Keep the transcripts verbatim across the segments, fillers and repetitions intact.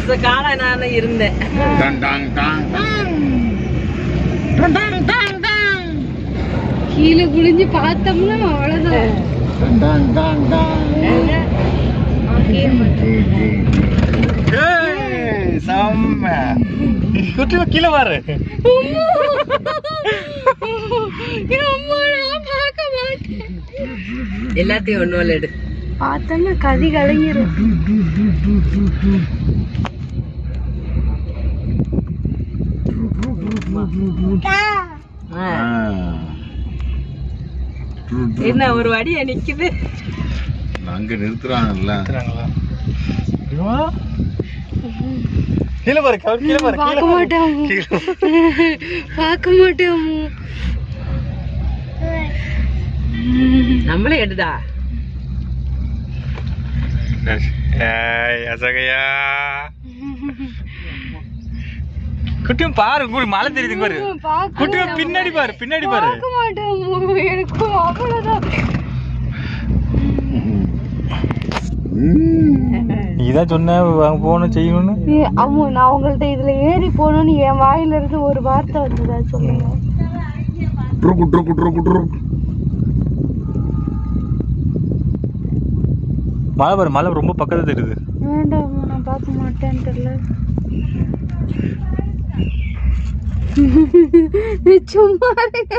வருஷ காலம் நான் இருந்தேன். கீழே குளிஞ்சு பார்த்தோம்னா அவ்வளவுதான். கீழே பாரு. எல்லாத்தையும் ஒண்ணு எடு. பார்த்தோம்னா கதி கலங்கிரும். என்ன ஒரு வடியா நிக்குது. அங்க நிறுத்துறாங்கல்ல. கீழே பாரு, கீழே பாரு. பார்க்க மாட்டோம், பார்க்க மாட்டோம். நம்மளே எடுடா. அசகையா குட்டியும் பாரு, மழை தெரியுது பாரு. குட்டியும் பின்னாடி பாரு, பின்னாடி பாரு. எனக்கும் அவ்வளவுதான். நீதான் சொன்ன போகணும் செய்யணும்னு. ஆமா, நான் உங்கள்ட்ட இதுல ஏறி போகணும்னு என் வாயில இருந்து ஒரு வார்த்தை வந்ததா சொல்லுங்க. மழை பாரு, மழை ரொம்ப பக்கத்துல தெரியுது. வேண்டாம், நான் பார்க்க மாட்டேன்னு தெரியல. சும்மா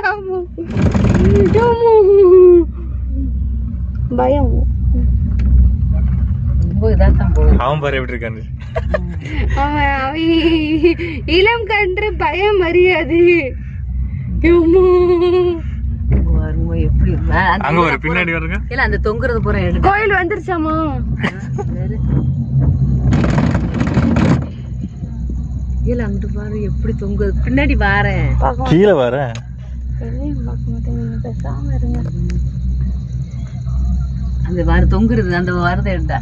பயம். அவன் பாரு எப்படி இருக்கான்னு. அவன் அவன் இளம் கன்று பயம் அறியாது. எப்படி அங்க ஒரு பின்னாடி வருங்க. இல்ல அந்த தொங்குறது பூரா எடுத்து. கோயில் வந்துருச்சாமா? இல்ல அங்கிட்டு பாரு எப்படி தொங்குது. பின்னாடி வாரேன், கீழே வர. பேசாம இருங்க. அந்த வார தொங்குறது, அந்த வாரத்தை எடுத்தா.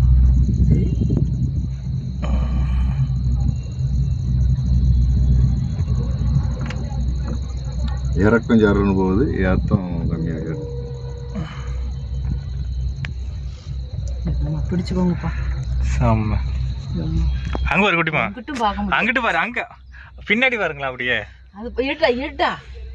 இறக்கம் சாருன்னு போகுது, ஏத்தம் கம்மியாக. பிடிச்சுக்கோங்கப்பா. செம்ம. அங்க ஒரு குட்டிமா, அங்கிட்டு பாரு, அங்க பின்னாடி பாருங்களா. அப்படியே அது இருட்டா இருட்டா.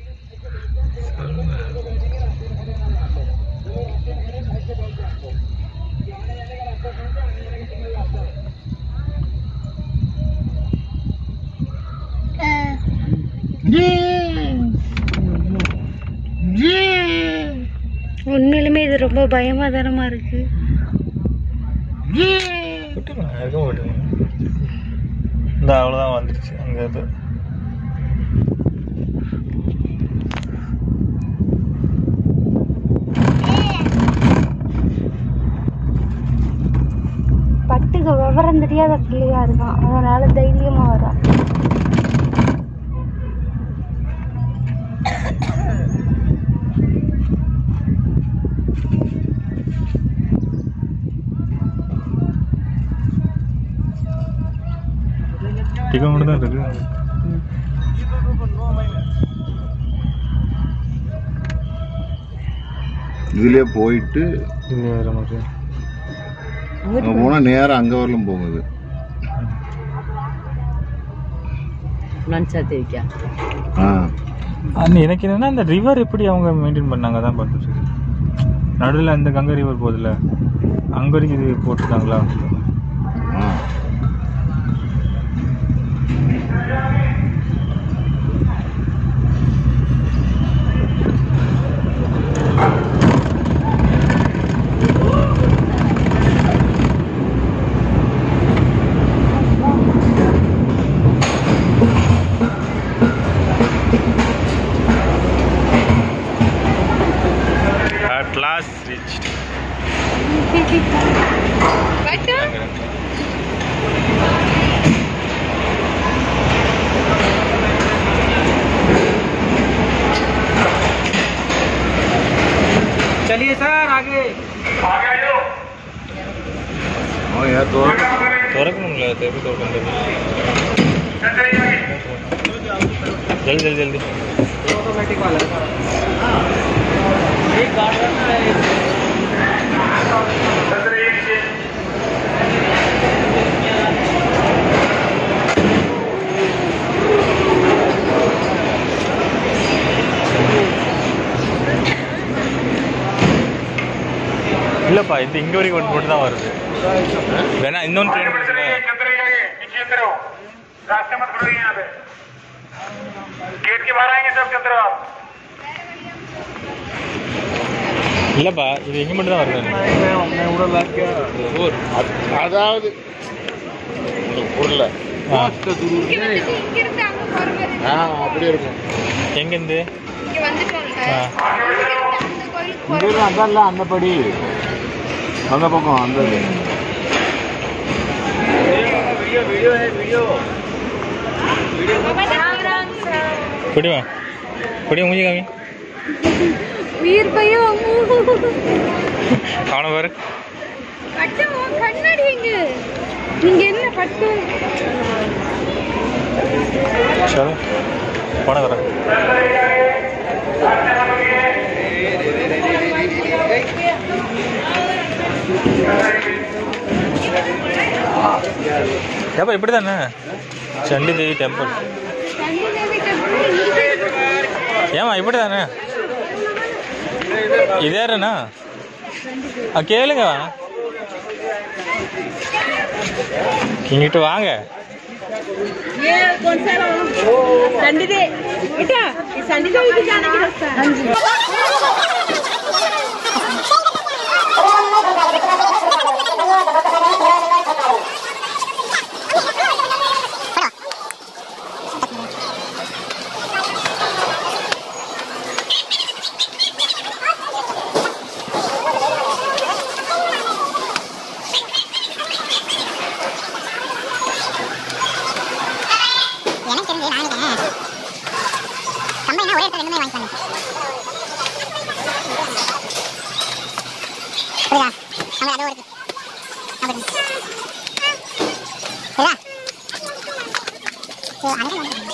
உண்மையிலுமே இது ரொம்ப பயமாதானமா இருக்கு. இந்த அவ்வளவுதான் வந்துருச்சு. அங்க இது பட்டுக்கு விவரம் தெரியாத பிள்ளையா இருக்கான், அதனால தைரியமா வரா. டிக்கெட் மட்டும் தான் இருக்கு. இதுலயே போயிட்டு அங்க போனா நேரம் அங்க வரலும் போகுது. எனக்கு என்னன்னா இந்த ரிவர் எப்படி அவங்க மெயின்டைன் பண்ணாங்க தான் பார்த்துட்டு. நடுவில் அந்த கங்கை ரிவர் போகுதுல்ல, அங்க வரைக்கும் இது போட்டுருக்காங்களா? At last reached. चलिए सर आगे आगे जाओ। हाँ यार तो तोरक नहीं मिला था अभी तो बंद जल्दी जल्दी जल्दी ऑटोमेटिक वाला एक गार्ड रखना है। இல்லப்பா இது இங்க வரைக்கும் ஒன்று மட்டும் தான் வருது. வேணா இன்னொன்று ட்ரெயின் பிடிச்சுங்க. இல்லப்பா இது எங்க மட்டும் தான் வருது. அதாவது புரியல. அப்படி இருக்கும். எங்கேருந்து அதான் அந்த படி அந்த பக்கம் அந்த குடிவா குடிவா மூஞ்சி காமி உயிர் பையன் அவனை பாரு கண்ணாடி எங்க நீங்க என்ன பட்டு சரி போன வரேன். ஏப்பா இப்படி தானே சண்டி தேவி டெம்பிள். ஏமா இப்படி தானே இதேறண்ணா கேளுங்க இங்கிட்டு வாங்க. संडे दे बेटा संडे दे भी जाने की रास्ता हां जी Ada